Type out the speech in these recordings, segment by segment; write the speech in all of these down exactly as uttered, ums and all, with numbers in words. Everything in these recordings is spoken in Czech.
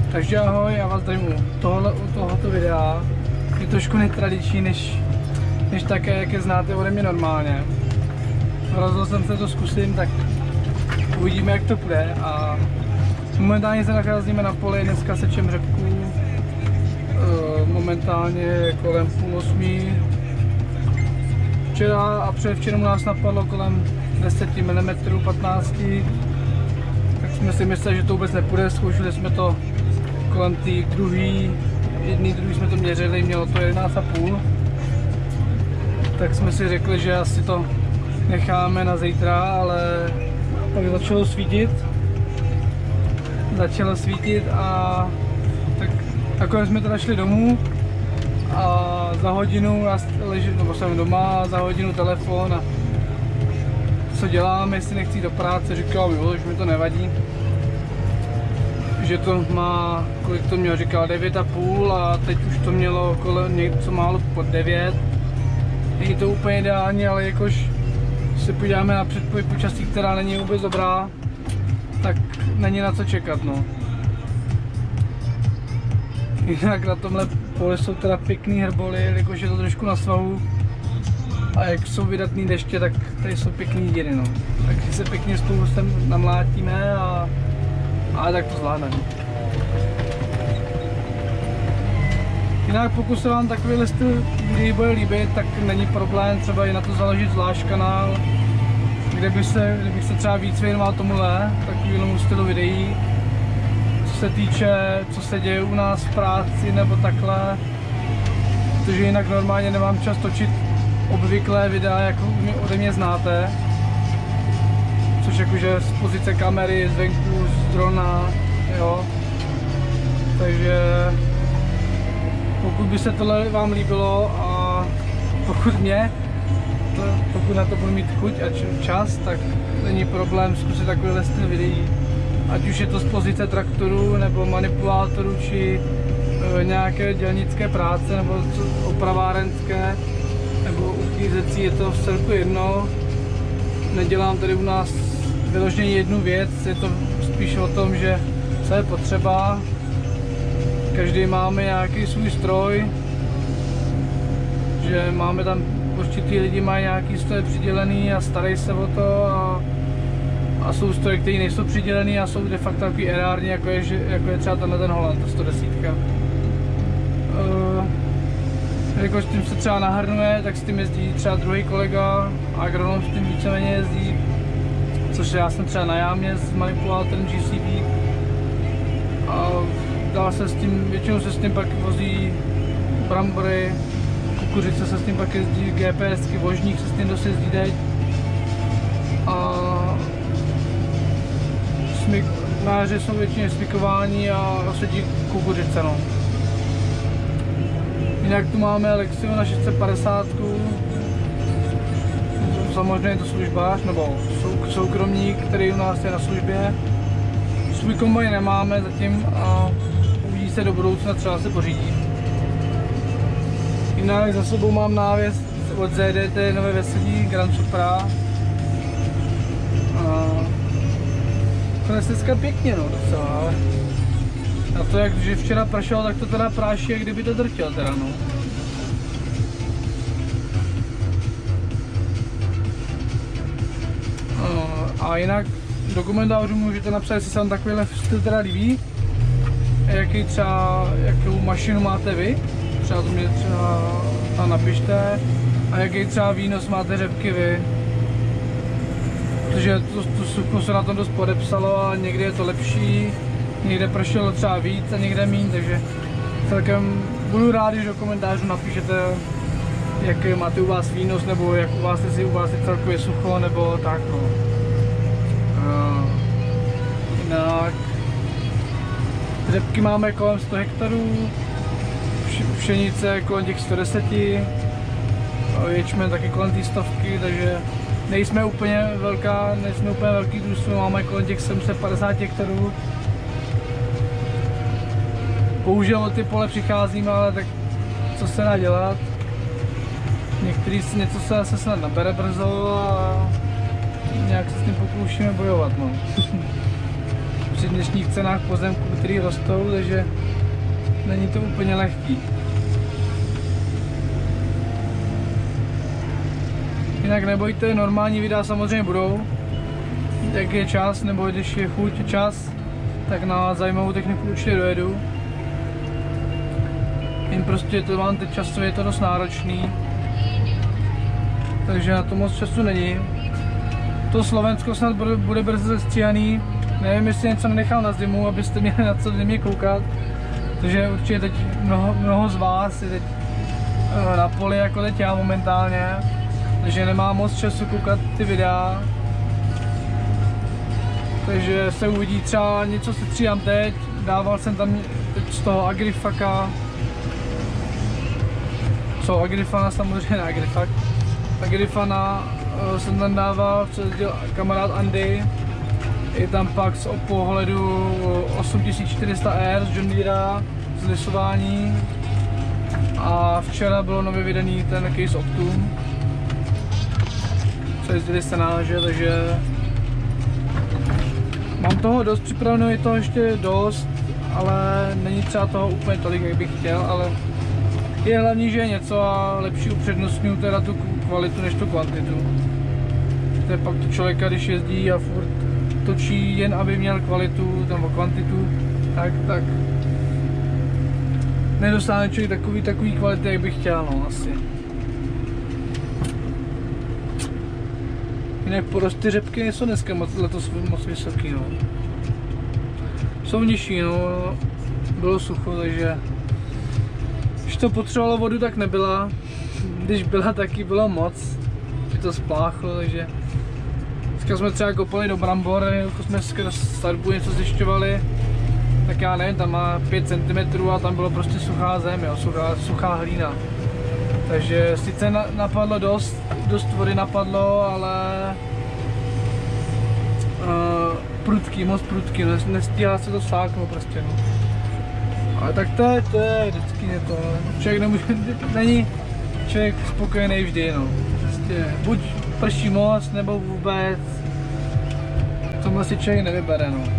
Takže ahoj, já vás zdravím u, tohle, u tohoto videa. Je trošku netradiční, než, než také, jak je znáte ode mě normálně. Rozhodl jsem se to zkusím, tak uvidíme, jak to půjde. A momentálně se nacházíme na poli, dneska sečem řepku. Momentálně kolem půl osmí. Včera a předevčerom nás napadlo kolem deset milimetrů, patnáct. Tak jsme si mysleli, že to vůbec nepůjde, zkoušeli jsme to kolem té druhý, jedný, druhý jsme to měřili, mělo to jedenáct a půl. Tak jsme si řekli, že asi to necháme na zítra, ale pak začalo svítit. Začalo svítit a tak nakonec jsme teda šli domů a za hodinu já ležím, nebo jsem doma, za hodinu telefon a co dělám, jestli nechci jít do práce, říkal jo, že mi to nevadí. Že to má, kolik to mělo, říkal devět a půl a teď už to mělo kolem něco málo pod devět. Není to úplně ideální, ale jakož se podíváme na předpověď počasí, která není vůbec dobrá, tak není na co čekat, no. Jinak na tomhle poli jsou teda pěkný hrboly, jakož je to trošku na svahu. A jak jsou vydatný deště, tak tady jsou pěkný díry, no. Takže se pěkně spolu sem namlátíme a, a tak to zvládneme. Jinak pokud se vám takovýhle styl videí bude líbit, tak není problém třeba i na to založit zvlášť kanál, kde by se, kde bych se třeba víc věnoval tomuhle, takovému stylu videí. Co se týče, co se děje u nás v práci nebo takhle, protože jinak normálně nemám čas točit obvyklé videa, jako ode mě znáte, což jakože z pozice kamery, zvenku, z drona, jo. Takže pokud by se tohle vám líbilo a pokud mě, to, pokud na to budu mít chuť a čas, tak není problém zkusit takovýhle styl videí. Ať už je to z pozice traktoru, nebo manipulátoru, či e, nějaké dělnické práce, nebo opravárenské, nebo uklízecí, je to v celku jedno. Nedělám tady u nás vyloženě jednu věc, je to spíš o tom, že co je potřeba. Každý máme nějaký svůj stroj, že máme tam určitý lidi mají nějaký stroj přidělený a starají se o to a, a jsou stroje, které nejsou přidělený a jsou de facto takový erární, jako je, jako je třeba tenhle ten Holland, ta sto deset. Uh, Jakož s tím se třeba nahrnuje, tak s tím jezdí třeba druhý kolega, agronom s tím víceméně jezdí, což já jsem třeba na jámě s manipulátorem G C B. A dá se s tím, většinou se s tím pak vozí brambory, kukuřice se s tím pak jezdí, GPSky, vožník se s tím dost jezdí teď. A smyk, na jaře jsou většině smykování a sedí kukuřice, no. Jinak tu máme Lexiona šest set padesát, samozřejmě je to službář, nebo sou, soukromník, který u nás je na službě. Svůj kombajn nemáme zatím a uvidí se do budoucna, třeba se pořídí. Jinak za sebou mám návěs od Z D T Nové Veselí, Grand Supra. Konec dneska pěkně, no, docela, ale a to, jak že včera pršelo, tak to teda práší, jak kdyby to drtil teda, no. A jinak do komentářů můžete napsat, jestli se vám takovýhle styl teda líbí, jaký třeba, jakou mašinu máte vy, třeba to mě třeba tam napište, a jaký třeba výnos máte řepky vy. Protože to, to sucho se na tom dost podepsalo a někdy je to lepší, někde pršelo třeba víc a někde míň, takže celkem budu rád, když do komentářů napíšete, jaký máte u vás výnos, nebo jak u vás, jestli u vás je celkově sucho, nebo tak, no. Uh, jinak řepky máme kolem sto hektarů, pšenice kolem těch sto deset, ječmen taky kolem té stovky, takže nejsme úplně velká, nejsme úplně velký družstvo, máme kolem těch sedm set padesát hektarů. Bohužel o ty pole přicházíme, ale tak co se dá dělat. Některý si něco se zase snad nabere brzo a nějak se s tím pokoušíme bojovat, no. při dnešních cenách pozemků, které rostou, takže není to úplně lehký. Jinak nebojte, normální videa samozřejmě budou, jak je čas, nebo když je chuť čas, tak na zajímavou techniku určitě dojedu. Jen prostě to mám teď časově, je to dost náročný, takže na to moc času není. To Slovensko snad bude brzy zestříhaný, nevím, jestli něco nenechal na zimu, abyste měli na co zimě koukat, protože určitě teď mnoho, mnoho z vás je teď na poli jako teď já momentálně, takže nemám moc času koukat ty videa. Takže se uvidí, třeba něco se stříhám teď, dával jsem tam teď z toho Agrifaka, co Agrifana samozřejmě, ne Agrifak, Agrifana uh, jsem tam dával, co dělal kamarád Andy, je tam pak z pohledu osm tisíc čtyři sta R z John Deere z lisování a včera bylo nově vydaný ten Case Optum, co jezdili senáže, takže mám toho dost připraveno, je toho ještě dost, ale není třeba toho úplně tolik, jak bych chtěl, ale je hlavní, že je něco a lepší upřednostňuji teda tu kvalitu než tu kvantitu. To je pak to člověka, když jezdí a furt točí jen aby měl kvalitu nebo kvantitu, tak, tak nedosáhne člověk takový, takový kvality, jak bych chtěl, no asi. Jinak porosty řepky nejsou dneska moc, letos moc vysoký, no. Jsou nižší, no, bylo sucho, takže když to potřebovalo vodu, tak nebyla. Když byla, taky bylo moc, že to spláchlo, takže dneska jsme třeba kopali do brambor, jako jsme skrz stavbu něco zjišťovali, tak já nevím, tam má pět centimetrů a tam bylo prostě suchá zem, jo, suchá, suchá hlína. Takže sice na, napadlo dost, dost vody napadlo, ale uh, prudký, moc prudký, nestíhá se to sáknout prostě, no. Ale tak to je, to je vždycky je to, člověk nemůže, není člověk spokojený vždy, no. Prostě buď prší moc, nebo vůbec, tomhle si člověk nevybere, no.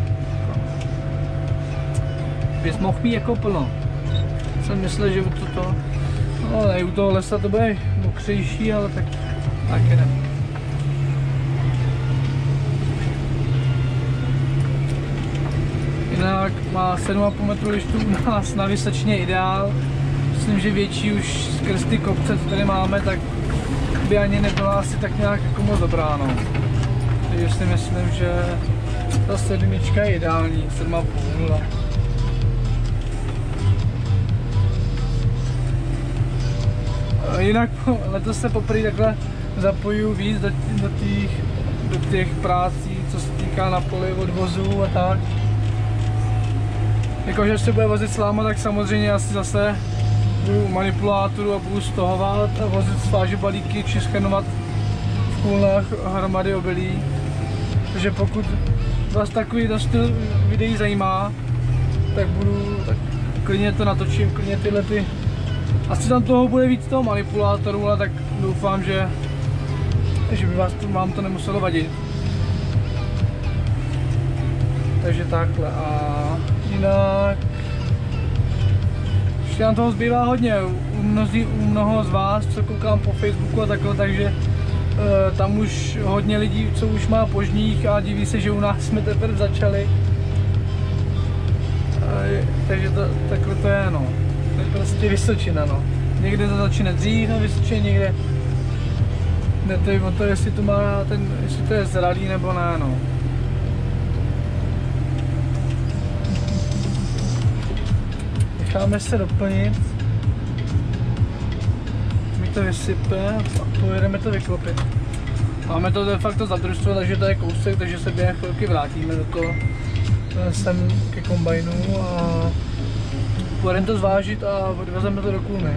Bys mohl mít jako plno. Jsem myslel, že u toto, no ne, u toho lesa to bude mokřejší, ale tak, tak jdem. Jinak má sedm a půl metru lištů u nás na Vysočině ideál. Myslím, že větší už skrz ty kopce, co tady máme, tak by ani nebyla asi tak nějak jako moc dobrá, no. Takže si myslím, že ta sedmička je ideální, sedm a půl. Jinak letos se poprvé takhle zapojuju víc do, do, těch, do těch prací, co se týká na poli odvozů a tak. Jakože se bude vozit sláma, tak samozřejmě asi zase budu manipulátoru a budu stahovat a vozit sváže balíky či schrnovat v kůlnách hromady obilí. Takže pokud vás takový styl videí zajímá, tak budu, tak klidně to natočím, klidně tyhle ty. Asi tam toho bude víc toho manipulátoru, ale tak doufám, že, že by vás to, vám to nemuselo vadit. Takže takhle a jinak ještě nám toho zbývá hodně. U, mnozí, u mnoho z vás, co koukám po Facebooku a takhle, takže e, tam už hodně lidí, co už má požních a diví se, že u nás jsme teprve začali. E, takže to, takhle to je, no. To je prostě Vysočina, no. Někde to začíná dřív na Vysočině, někde ne, to je o to, jestli to má ten, jestli to je zralý nebo ne, no. Necháme se doplnit, mi to vysype a pojedeme to vyklopit. Máme to de facto zadružstvo, takže to je kousek, takže se během chvilky vrátíme do toho sem ke kombajnu a pojedeme to zvážit a odvezeme to do kůlny.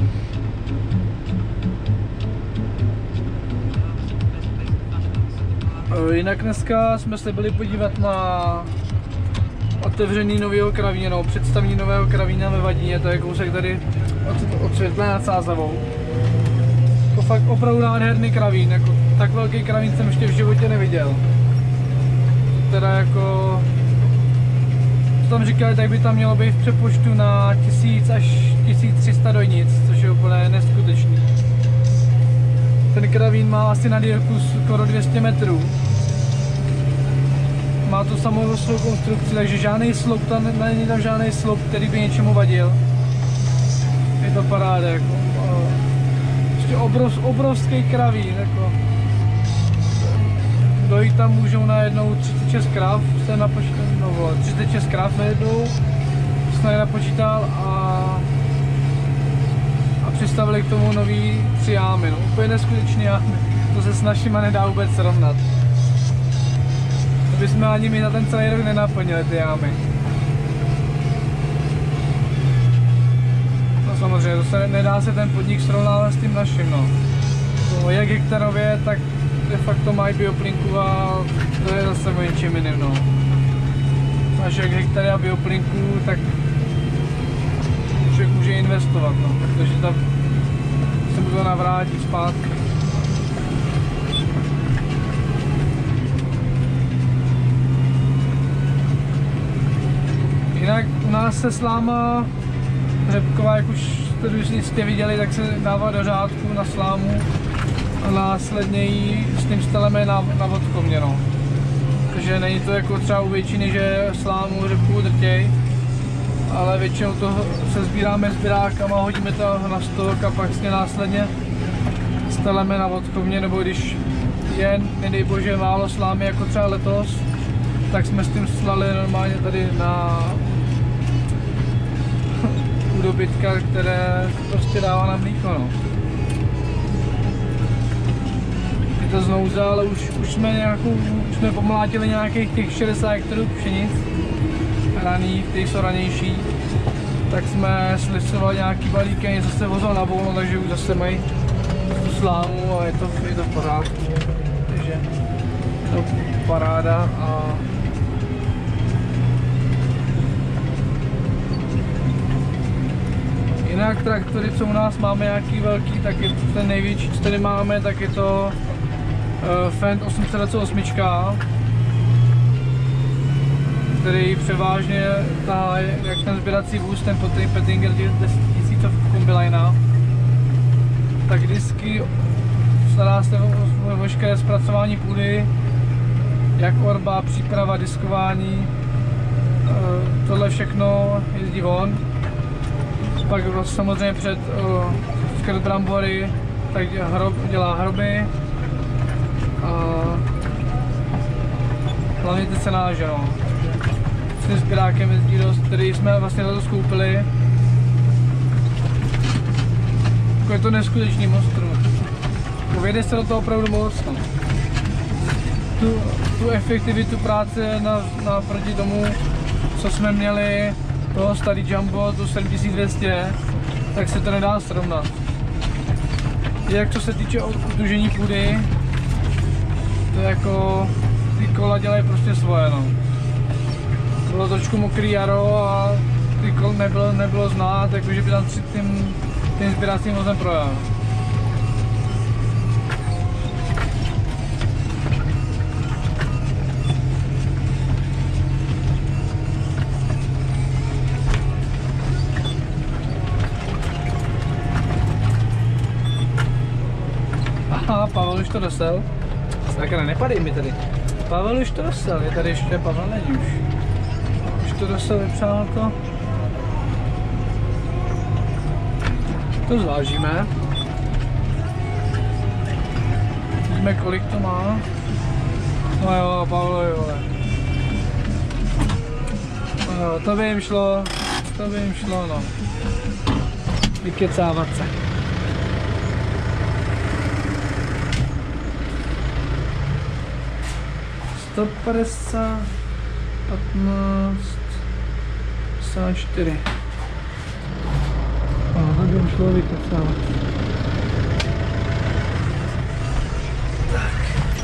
Jinak dneska jsme se byli podívat na otevřený nového kravína, no, představení nového kravína ve Vadíně, to je kousek tady od, od Světlé nad Sázavou. To fakt opravdu nádherný kravín, jako tak velký kravín jsem ještě v životě neviděl. Teda jako tam říkali, tak by tam mělo být v přepočtu na tisíc až tisíc tři sta dojnic, což je úplně neskutečný. Ten kravín má asi na délku skoro dvě stě metrů. Má tu samou svou konstrukci, takže žádný sloup, tam není tam žádný sloup, který by něčemu vadil. Je to paráda, jako. Prostě obrov, obrovský kravín, jako. Dojít tam můžou najednou třicet šest krav, jsem napočítal, no třicet šest krav najednou, jsem je napočítal a, a přistavili k tomu nový tři jámy, no, úplně neskutečný jámy, to se s našima nedá vůbec srovnat. To bychom ani my na ten celý rok nenaplnili ty jámy. No samozřejmě, to se, nedá se ten podnik srovnávat s tím naším, no. no jak hektarově, tak de facto mají bioplinku a to je zase o něčem jiným, no. Až jak hektary a bioplinku, tak člověk může investovat, no, protože tam se mu to navrátí zpátky. Jinak u nás se sláma řepková, jak už jste viděli, tak se dává do řádku na slámu a následně ji s tím steleme na, na vodkomě, no. Takže není to jako třeba u většiny, že slámu řepku drtěj, ale většinou to se sbíráme sběrákama, hodíme to na stok a pak si následně steleme na vodkomě, nebo když je, nedej bože, málo slámy, jako třeba letos, tak jsme s tím slali normálně tady na u dobytka, které prostě dává na mlíko, no. Je to znouza, ale už, už jsme nějakou, už jsme pomlátili nějakých těch šedesát hektarů pšenic raných, ty jsou ranější, tak jsme slisovali nějaký balíky a něco se vozil na volno, takže už zase mají tu slámu a je to, je to v pořádku, takže je to paráda a jinak traktory, co u nás máme nějaký velký, tak je to ten největší, co tady máme, tak je to uh, Fendt osm set dvacet osm, který převážně ta, jak ten sběrací vůz, ten Pettinger deset tisíc kombinajna, tak disky stará se o veškeré zpracování půdy, jak orba, příprava, diskování, uh, tohle všechno jezdí on. Pak samozřejmě před uh, skrz brambory, tak hrob, dělá hroby a hlavně ty cenáže, no. S tím sběrákem jezdí dost, který jsme vlastně letos koupili. Jako je to neskutečný monstrum. Vejde se do toho opravdu moc. No. Tu, tu efektivitu práce na, na proti tomu, co jsme měli, toho starý Jumbo, tu sedm tisíc dvě stě, tak se to nedá srovnat. Jak co se týče otužení půdy, to je jako, ty kola dělají prostě svoje, no. Bylo trošku mokrý jaro a ty kol nebylo, nebylo znát, jakože by tam tím, tím sběracím vozem projel. Aha, Pavel už to dostal. Sakra, nepadej mi tady. Pavel už to dostal, je tady ještě Pavel Neďuš. Už to dostal, vypřál to. To zvážíme. Vidíme, kolik to má. No jo, Pavel, jo. No jo, to by jim šlo, to by jim šlo, no. Vykecávat se. sto padesát, patnáct, padesát čtyři. A to by jim šlo vykecávat. Tak.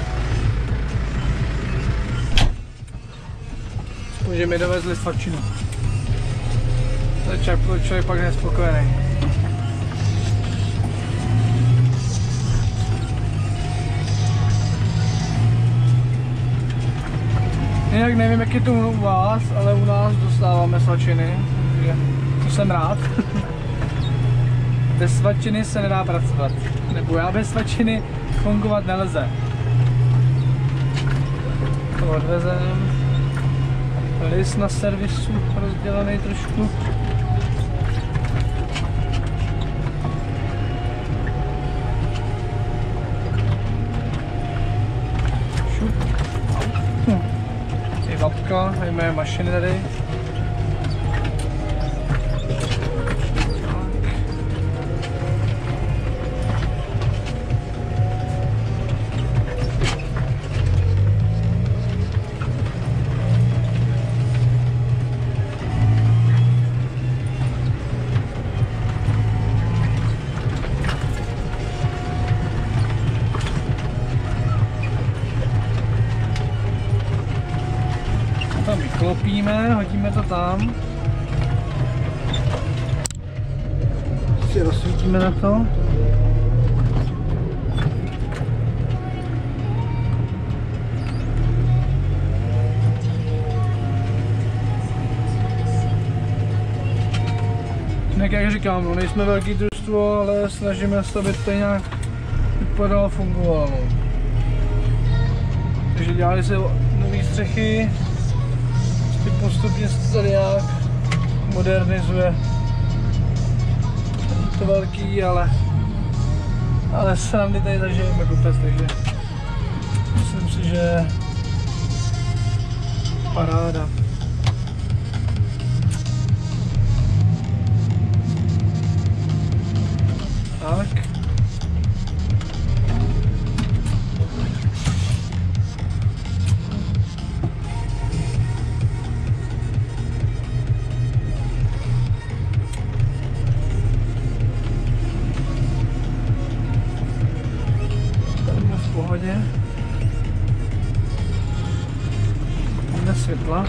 Že mi dovezli svačinu. To je člověk, člověk pak nespokojený. Jinak nevím, jak je to u vás, ale u nás dostáváme svačiny, takže to jsem rád. Bez svačiny se nedá pracovat, nebo já bez svačiny fungovat nelze. To odvezem. List na servisu rozdělený trošku. Šup. Hm. Je babka, tady moje mašiny tady. Tam vyklopíme, hodíme to tam. Si rozsvítíme na to. Tak jak říkám, no, nejsme velký družstvo, ale snažíme se, aby to nějak vypadalo a fungovalo. Takže dělali se nové střechy. Postupně se tady nějak modernizuje. Je to velký, ale ale srandy tady zažijeme kupec, takže myslím si, že paráda. Tak. Jdeme světla.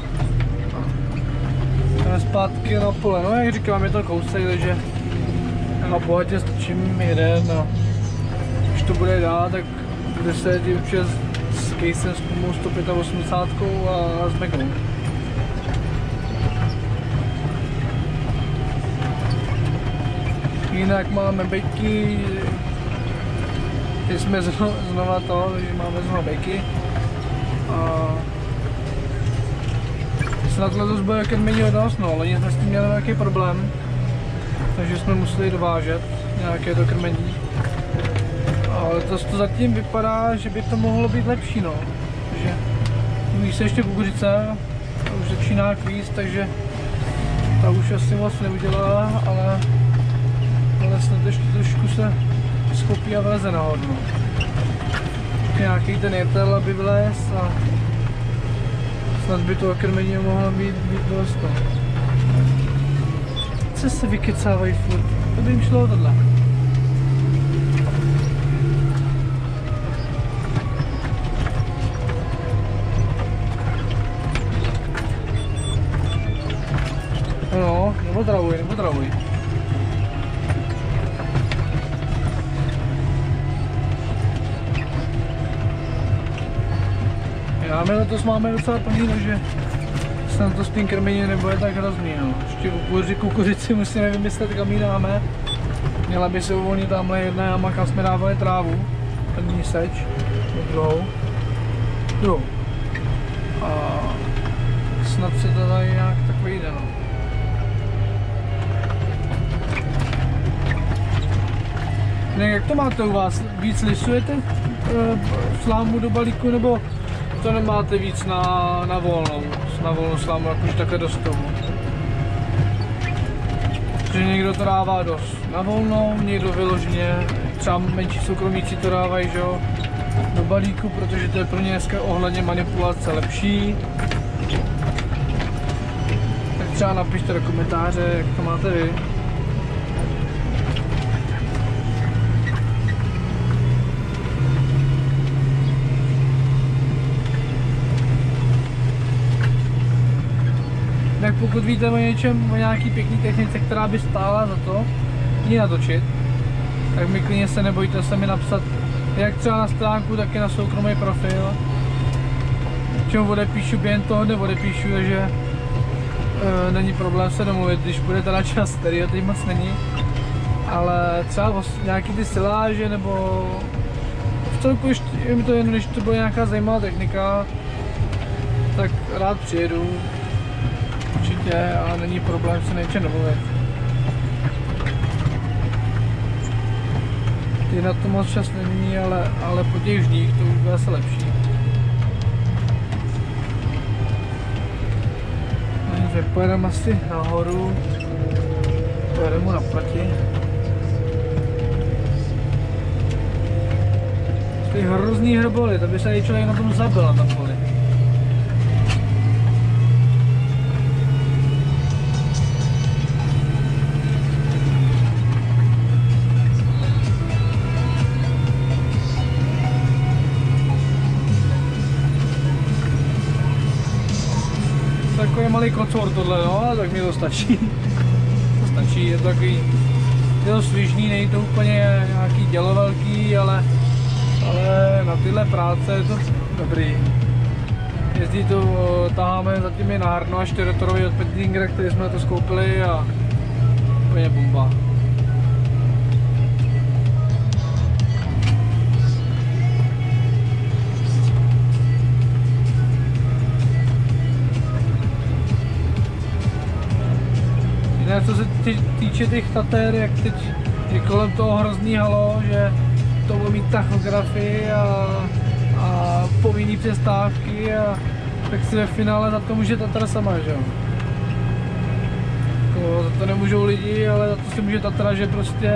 Jdeme zpátky na pole. No jak říkám, je to kousek, takže na bohatě stačím jeden a když to bude dál, tak bude se jít určitě s casem s pumou sto osmdesát pět a s Megou. Jinak máme bejky. Teď jsme znova to, takže máme znova bejky. A snad letos bude krmení od nás, no, loni jsme s tím měli nějaký problém, takže jsme museli dovážet nějaké to krmení. Ale letos to zatím vypadá, že by to mohlo být lepší, no. Takže mluví se ještě kukuřice, ta už začíná kvíst, takže ta už asi moc neudělá, ale, ale snad ještě trošku se schopí a vleze nahoru. No. Nějaký ten jetel, aby vlez a snad by to krmení mohlo být, být dost. No. Co se vykecávají furt? To by jim šlo tohle. No, nepotravuj, nepotravuj. Já my letos máme docela plný, takže snad to s tím krmením nebude tak hrozný. No. Ještě kukuři, kukuřici musíme vymyslet, kam ji dáme. Měla by se uvolnit tamhle jedna jama, kam jsme dávali trávu. První seč, druhou. Druhou. A snad se to tady nějak tak vyjde. No. Jak to máte u vás? Víc lisujete e, slámu do balíku, nebo to nemáte víc na, na volnou, na volnou slámu, jakože takhle do stovu? Že někdo to dává dost na volnou, někdo vyloženě, třeba menší soukromíci to dávají, že jo, do balíku, protože to je pro ně dneska ohledně manipulace lepší. Tak třeba napište do komentáře, jak to máte vy. Tak pokud víte o něčem, o nějaký pěkný technice, která by stála za to ji natočit, tak mi klidně se nebojte se mi napsat jak třeba na stránku, tak i na soukromý profil. čemu odepíšu během toho, neodepíšu, takže e, není problém se domluvit, když bude teda čas, který teď moc není. Ale třeba nějaký ty siláže nebo v celku ještě je mi to jen, když to bude nějaká zajímavá technika, tak rád přijedu, určitě, a není problém se něčem domluvit. Ty na to moc čas není, ale, ale po těch vždích to už bude se lepší. Takže pojedeme asi nahoru, pojedeme mu naproti. Ty hrozný hrboly, to by se i člověk na tom zabil na tom poli. Takový malý kocour tohle, no, tak mi to stačí. To stačí, je to takový, je to svižný, není to úplně nějaký dělo velký, ale ale na tyhle práce je to dobrý. Jezdí to, taháme zatím je na Harno a čtyřrotorový od Pettingera, který jsme to skoupili, a úplně bomba. Jinak co se týče těch Tater, jak teď je kolem toho hrozný halo, že to bude mít tachografy a, a povinný přestávky, a tak si ve finále za to může Tatra sama, že jo. Jako, za to nemůžou lidi, ale za to si může Tatra, že prostě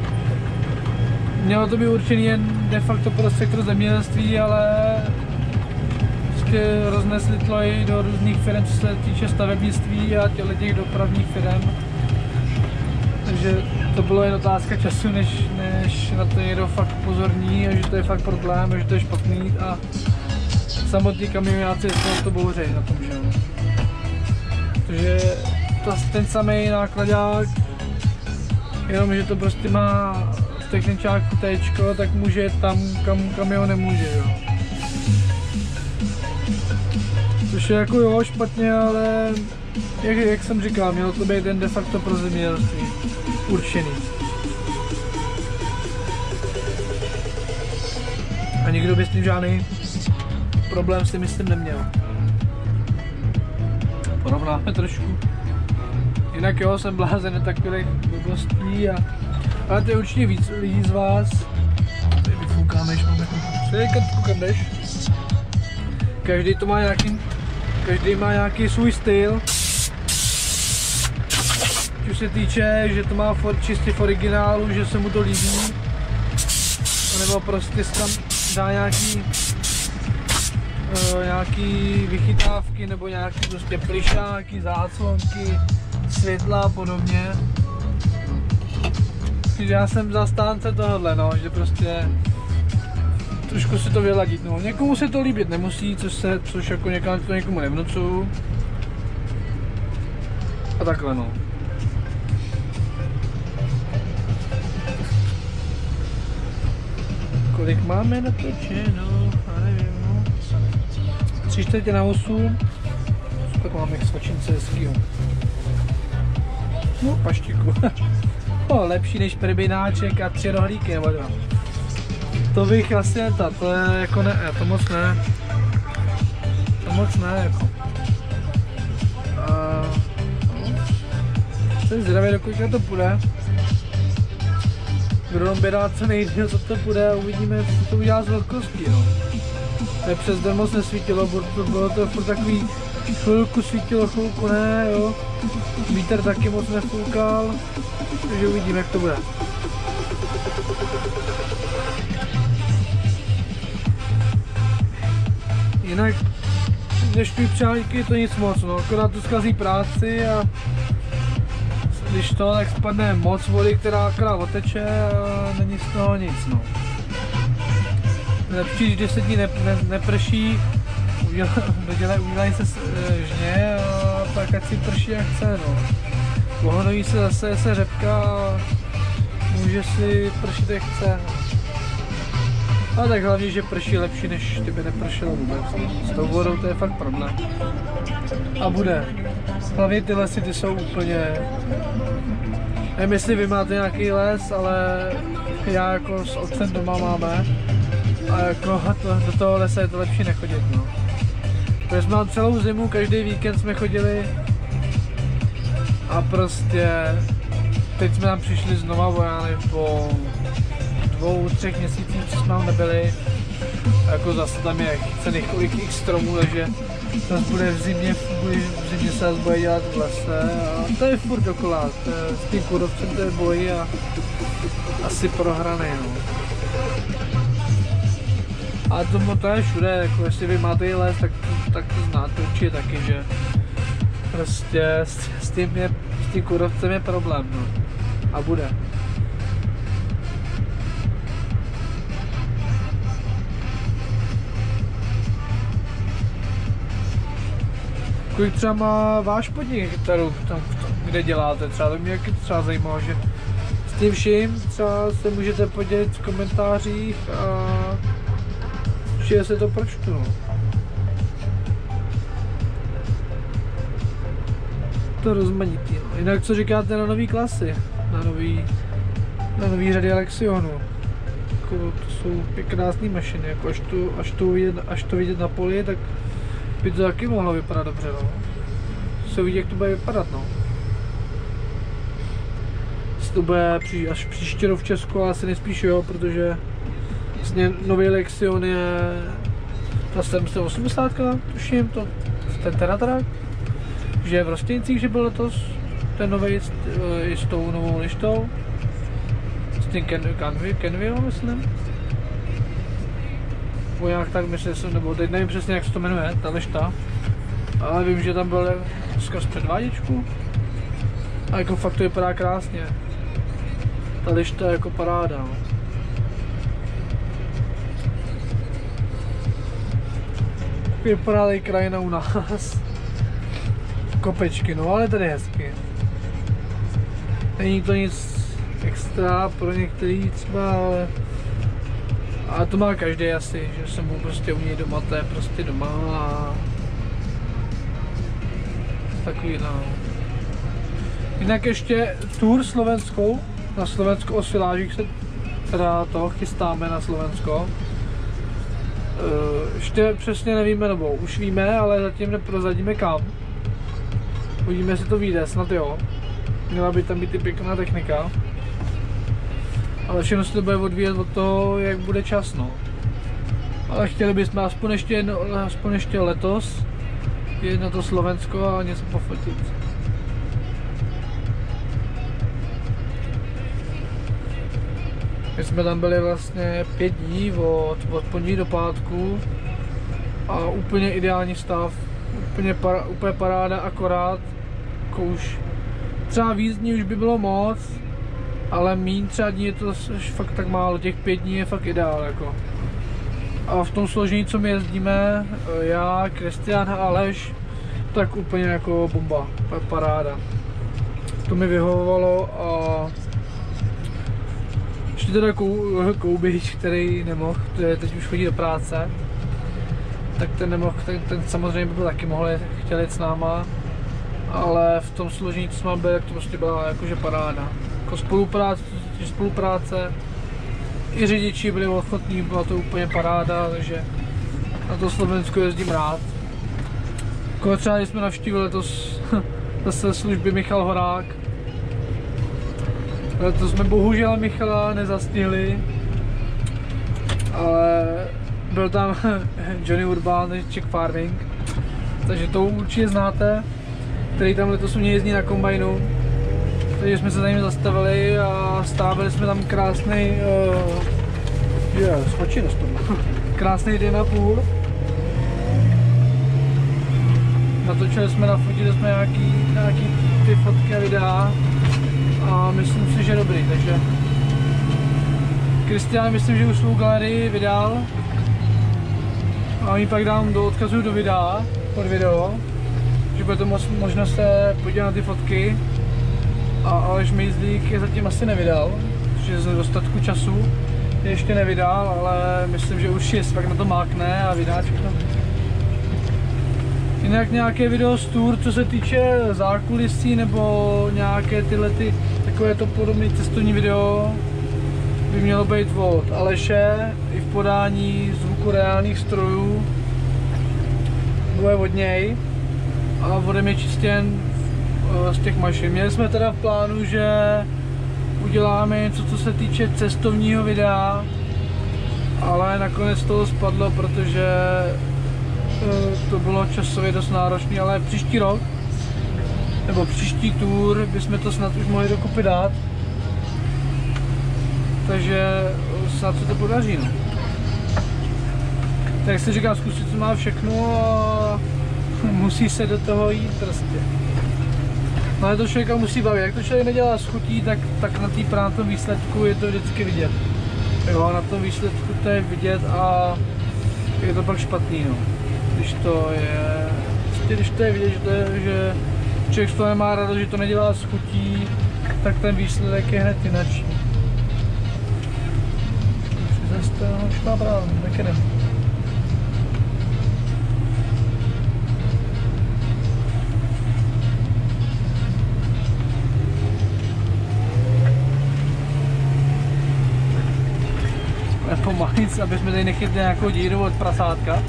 mělo to být určený jen de facto pro sektor zemědělství, ale prostě roznesli to i do různých firm, co se týče stavebnictví a těch dopravních firm. Takže to bylo jen otázka času, než, než na to někdo fakt upozorní, a že to je fakt problém, a že to je špatný, a samotní kamionáci se to bouřejí na tom všem. Protože to, ten samý nákladák, jenom že to prostě má v techničáku téčko, tak může tam, kam kamion nemůže, jo. Což je jako jo, špatně, ale jak, jak jsem říkal, mělo to být jen de facto pro zemědělství určený. A nikdo by s tím žádný problém si myslím neměl. Porovnáme trošku. Jinak jo, jsem blázen takových blbostí, a ale to je určitě víc lidí z vás. Tady vyfoukáme, když máme krtku, kam jdeš. Každý to má nějaký, každý má nějaký svůj styl. Co se týče, že to má for, čistě v originálu, že se mu to líbí, nebo prostě tam dá nějaký, uh, nějaký vychytávky, nebo nějaký prostě plišáky, záclonky, světla a podobně. Takže já jsem zastánce tohohle, no, že prostě trošku si to vyladit, no. Někomu se to líbit nemusí, což, se, což jako někam to někomu nevnucuju. A takhle, no. Kolik máme natočeno? Já nevím, no. Tři čtvrtě na osm. Tak máme svačince hezkýho. No, paštiku. No, lepší než prebináček a tři rohlíky nebo dva. To bych asi ta, to je jako ne, to moc ne. To moc ne, jako. A, no. Jsem zdravý, do kolika to půjde. Kdo by rád co nejdřív, co to půjde, a uvidíme, co to udělá z velkostí, no. To je přes den moc nesvítilo, bylo to furt takový, chvilku svítilo, chvilku ne, jo. Vítr taky moc nefoukal, takže uvidíme, jak to bude. Jinak dnešní přáníky je to nic moc, no, akorát to zkazí práci, a když to, tak spadne moc vody, která akorát oteče, a není z toho nic, no. Lepší, když deset dní ne, ne, neprší, udělají udělaj se žně, a tak ať si prší jak chce, no. Pohodoví se zase se řepka, a může si pršit jak chce, no. A tak hlavně, že prší lepší, než kdyby nepršelo vůbec. S tou vodou to je fakt problém. A bude. Hlavně ty lesy, ty jsou úplně... Nevím, jestli vy máte nějaký les, ale já jako s otcem doma máme. A jako to, do toho lesa je to lepší nechodit, no. Protože jsme mám celou zimu, každý víkend jsme chodili. A prostě... Teď jsme tam přišli znova vojány po dvou, třech měsících, co jsme tam nebyli. A jako zase tam je cených kolik x stromů, takže zase bude v zimě, v zimě se zase bude dělat v lese a to je furt dokola, to je, s tím kůrovcem to je boj a asi prohraný, no. A to, to je všude, jako jestli vy máte les, tak, tak to znáte určitě taky, že prostě s, s, tím, je, s tím kůrovcem je problém, no. A bude. Kolik třeba má váš podnik, kterou tam, kde děláte, třeba to mě jaký třeba zajímalo, že s tím vším třeba se můžete podělit v komentářích a že se to pročtu, no. To rozmanitý, no. Jinak co říkáte na nový klasy, na nový, na nový řady Alexionu. Jako, to jsou krásné mašiny, jako až, to, až, to vidět, až to vidět na poli, tak by to taky mohlo vypadat dobře, no. Se uvidí, jak to bude vypadat, no. Jestli to bude při, až příště v Česku, ale asi nejspíš jo, protože vlastně nový Lexion je ta sedm set osmdesát, tuším, to, ten Teratrak, že je v Rostěnicích, že byl letos ten nový s tou novou lištou, s tím Kenville, myslím. Nebo nějak tak myslím, nebo teď nevím přesně, jak se to jmenuje, ta lišta. Ale vím, že tam byl skrz předváděčku. A jako fakt to vypadá krásně. Ta lišta je jako paráda. No. Vypadá tady krajina u nás. Kopečky, no ale tady je hezky. Není to nic extra pro některý třeba, ale... A to má každý asi, že se mu prostě umí doma, to je prostě doma a... Takový, no. Jinak ještě tour slovenskou, na Slovensku o silážích se teda to chystáme na Slovensko. Ještě přesně nevíme, nebo už víme, ale zatím neprozradíme kam. Uvidíme, jestli to vyjde, snad jo. Měla by tam být i pěkná technika. Ale všechno se to bude odvíjet od toho, jak bude čas, no. Ale chtěli bychom aspoň ještě, jedno, aspoň ještě letos jít na to Slovensko a něco pofotit. My jsme tam byli vlastně pět dní od, od pondělí do pátku a úplně ideální stav, úplně, para, úplně paráda, akorát jako už třeba víc dní už by bylo moc, ale míň třeba dní je to fakt tak málo, těch pět dní je fakt ideál jako. A v tom složení, co my jezdíme, já, Kristián a Aleš, tak úplně jako bomba, paráda. To mi vyhovovalo a ještě teda Koubič, který nemohl, teď už chodí do práce, tak ten nemohl, ten, ten samozřejmě by byl taky mohl chtěl jít s náma, ale v tom složení, co jsme byli, tak to prostě byla jakože paráda. Jako spolupráce, spolupráce, i řidiči byli ochotní, byla to úplně paráda, takže na to Slovensko jezdím rád. Jako třeba jsme navštívili letos zase služby Michal Horák. Letos jsme bohužel Michala nezastihli, ale byl tam Johnny Urban, Czech Farming, takže to určitě znáte, který tam letos u mě jezdí na kombajnu. Takže jsme se tady zastavili a stávili jsme tam krásný, uh, je, skočí dost tomu, krásný den a půl. Natočili jsme, nafotili jsme nějaký, nějaký ty fotky a videa a myslím si, že dobrý, takže Kristián myslím, že už svou galerii vydal a mi pak dám do odkazu do videa, pod video, že bude to možno se podívat na ty fotky. A Aleš Mejzlík je zatím asi nevydal, protože z nedostatku času ještě nevydal, ale myslím, že už je pak na to mákne a vydá všechno. Jinak nějaké video z tour, co se týče zákulisí nebo nějaké tyhle ty, takové to podobné cestovní video by mělo být od Aleše i v podání zvuku reálných strojů. Bude od něj a ode mě čistě jen z těch mašin. Měli jsme teda v plánu, že uděláme něco, co se týče cestovního videa, ale nakonec toho spadlo, protože to bylo časově dost náročné, ale příští rok nebo příští tour bychom to snad už mohli dokupy dát, takže snad se to podaří. No. Tak si říkám, zkusit co má všechno a musí se do toho jít prostě. No ale to člověka musí bavit, jak to člověk nedělá s chutí, tak, tak na, tý, na tom výsledku je to vždycky vidět. Jo, na tom výsledku to je vidět a je to pak špatný, no. Když to je, když to je vidět, že, to je, že člověk z toho nemá radost, že to nedělá s chutí, tak ten výsledek je hned jinačí. Už má právě, tak jdem. Pomalic, aby jsme tady nechytli nějakou díru od prasátka.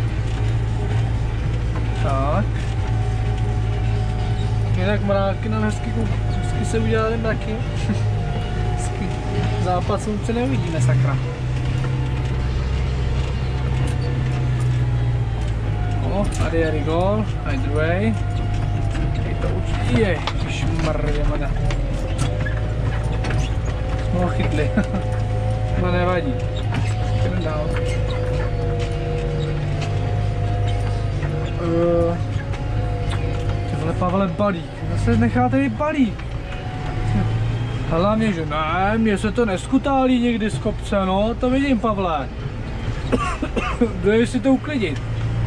Tak. Jinak mráky nám hezky, hezky se udělali mraky. Západ slunce neuvidíme, sakra. O, tady je rigol, a druhý. Tady to určitě je, ježišmarja, mada. Jsme ho chytli. No nevadí. Jdeme dál. Uh, Tyhle Pavle balík. Zase necháte mi balík. Hlavně, že ne, mně se to neskutálí někdy z kopce, no, to vidím, Pavle. Dej si to uklidit.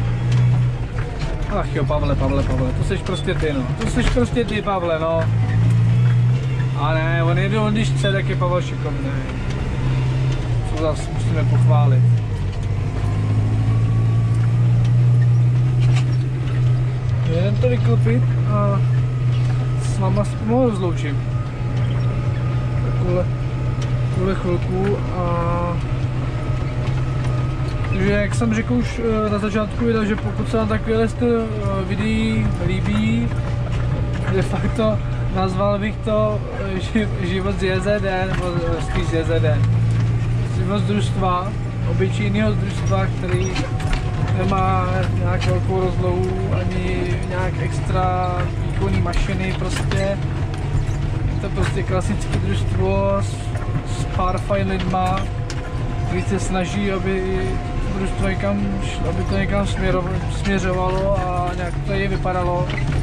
Ach jo, Pavle, Pavle, Pavle, to seš prostě ty, no. To seš prostě ty, Pavle, no. A ne, on jde, on když chce, tak je Pavel šikovný. Co zase musíme pochválit. Jeden to vyklopit a s váma pomalu rozloučím. Takhle, tuhle chvilku a... Takže jak jsem řekl už na začátku videa, že pokud se vám takovýhle styl videí líbí, de facto nazval bych to život z J Z D, nebo spíš z J Z D. Život z družstva, obyčejného družstva, který nemá nějak velkou rozlohu, ani nějak extra výkonný mašiny, prostě. Je to prostě klasické družstvo s, s pár fajn lidma, kteří se snaží, aby družstvo někam, aby to někam směřovalo a nějak to je vypadalo.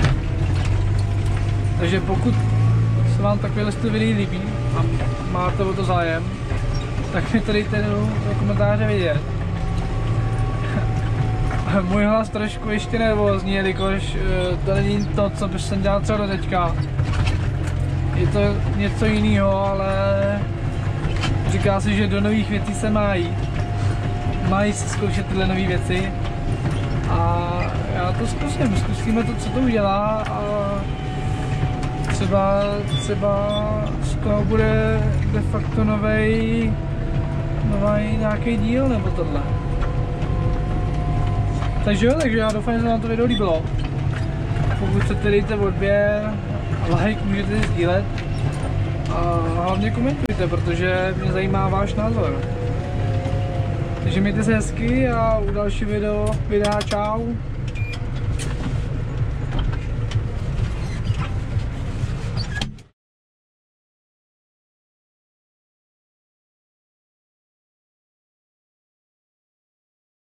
Takže pokud se vám takovýhle styl videí líbí a máte o to zájem, tak mi tady dejte do komentáře vědět. Můj hlas trošku ještě nervózní, jelikož to není to, co bych jsem dělal třeba do teďka. Je to něco jiného, ale říká se, že do nových věcí se má jít. Mají si zkoušet tyhle nové věci. A já to zkusím, zkusíme to, co to udělá a třeba, třeba z toho bude de facto novej, nový nějaký díl nebo tohle. Takže jo, takže já doufám, že se vám to video líbilo. Pokud chcete, dejte odběr, like, můžete sdílet a hlavně komentujte, protože mě zajímá váš názor. Takže mějte se hezky a u další video, videa čau.